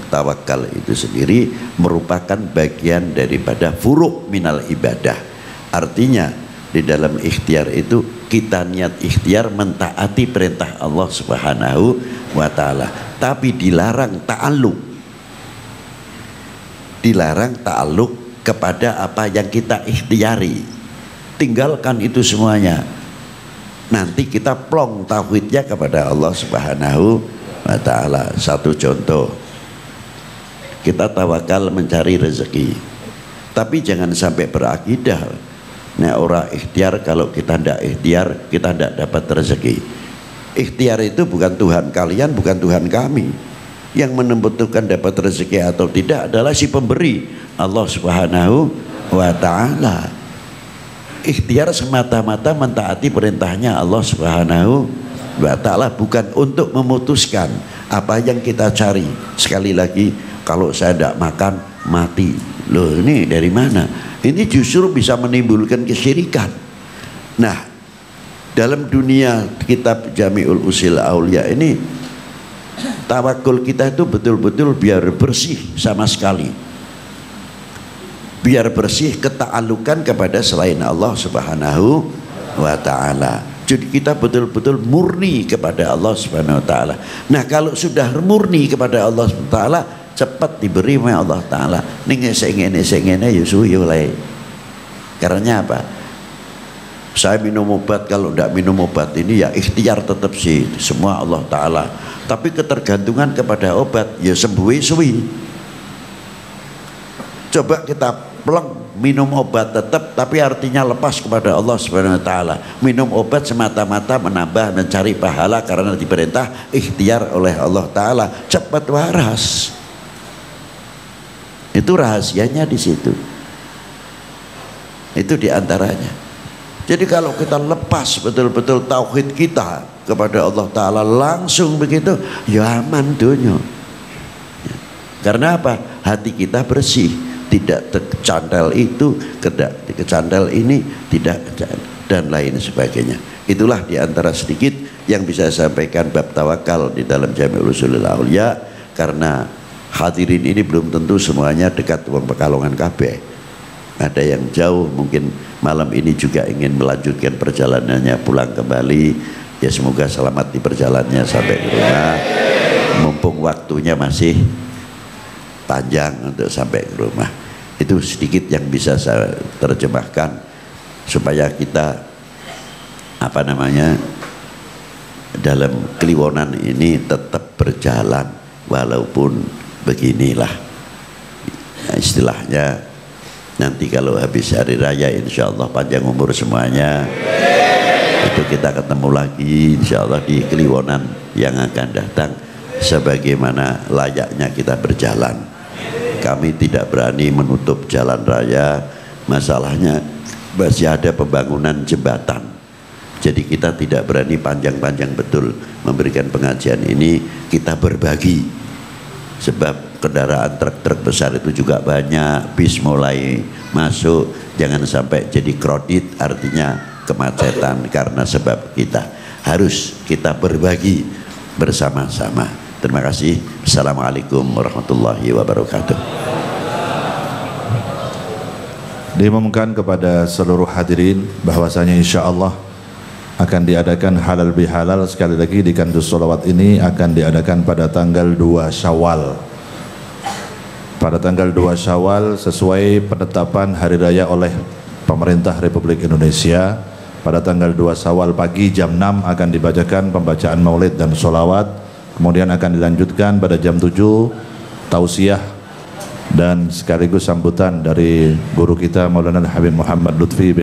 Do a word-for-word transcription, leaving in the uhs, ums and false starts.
tawakal itu sendiri merupakan bagian daripada furu' minal ibadah. Artinya di dalam ikhtiar itu kita niat ikhtiar mentaati perintah Allah Subhanahu wa ta'ala, tapi dilarang ta'alluq, dilarang ta'alluq kepada apa yang kita ikhtiari. Tinggalkan itu semuanya, nanti kita plong tauhidnya kepada Allah Subhanahu wa ta'ala. Satu contoh, kita tawakal mencari rezeki, tapi jangan sampai berakidah nah orang ikhtiar kalau kita tidak ikhtiar kita tidak dapat rezeki. Ikhtiar itu bukan Tuhan kalian, bukan Tuhan kami. Yang menentukan dapat rezeki atau tidak adalah si pemberi, Allah Subhanahu wa ta'ala. Ikhtiar semata-mata mentaati perintahnya Allah Subhanahu wa ta'ala, bukan untuk memutuskan apa yang kita cari. Sekali lagi, kalau saya tidak makan mati, loh ini dari mana? Ini justru bisa menimbulkan kesyirikan. Nah, dalam dunia kitab Jami'ul Usul Aulia ini, tawakul kita itu betul-betul biar bersih sama sekali, biar bersih keta'alukan kepada selain Allah Subhanahu wa ta'ala. Jadi kita betul-betul murni kepada Allah Subhanahu wa ta'ala. Nah, kalau sudah murni kepada Allah Subhanahu wa ta'ala, cepat diberi oleh Allah Ta'ala. Ning sing ngene sing ngene ya suwi oleh. Karena apa? Saya minum obat, kalau tidak minum obat ini ya ikhtiar tetap sih, semua Allah Ta'ala. Tapi ketergantungan kepada obat ya sembuh suwi. Coba kita pleng minum obat tetap, tapi artinya lepas kepada Allah Subhanahu wa ta'ala. Minum obat semata-mata menambah mencari pahala karena diperintah ikhtiar oleh Allah Ta'ala, cepat waras. Itu rahasianya di situ. Itu diantaranya. Jadi kalau kita lepas betul-betul tauhid kita kepada Allah Ta'ala langsung begitu, ya aman dunia. Karena apa? Hati kita bersih, tidak tercandal itu, tidak kecandal ini, tidak, dan lain sebagainya. Itulah diantara sedikit yang bisa saya sampaikan bab tawakal di dalam Jami'ul Ushul Aulia. Karena hadirin ini belum tentu semuanya dekat wong Pekalongan kabeh. Ada yang jauh, mungkin malam ini juga ingin melanjutkan perjalanannya pulang kembali. Ya semoga selamat di perjalanannya sampai ke rumah. Mumpung waktunya masih panjang untuk sampai ke rumah. Itu sedikit yang bisa saya terjemahkan supaya kita apa namanya dalam kliwonan ini tetap berjalan walaupun beginilah. Nah, istilahnya nanti kalau habis hari raya insya Allah panjang umur semuanya, itu kita ketemu lagi insya Allah di kliwonan yang akan datang sebagaimana layaknya kita berjalan. Kami tidak berani menutup jalan raya, masalahnya masih ada pembangunan jembatan. Jadi kita tidak berani panjang-panjang betul memberikan pengajian ini, kita berbagi. Sebab kendaraan truk-truk besar itu juga banyak, bis mulai masuk, jangan sampai jadi kredit, artinya kemacetan karena sebab kita. Harus kita berbagi bersama-sama. Terima kasih. Assalamualaikum warahmatullahi wabarakatuh. Diumumkan kepada seluruh hadirin bahwasanya insya Allah akan diadakan halal bihalal. Sekali lagi di Kandus Sholawat ini akan diadakan pada tanggal dua Syawal. Pada tanggal dua Syawal sesuai penetapan hari raya oleh pemerintah Republik Indonesia. Pada tanggal dua Syawal pagi jam enam akan dibacakan pembacaan maulid dan sholawat. Kemudian akan dilanjutkan pada jam tujuh tausiah dan sekaligus sambutan dari guru kita Maulana Habib Muhammad Lutfi.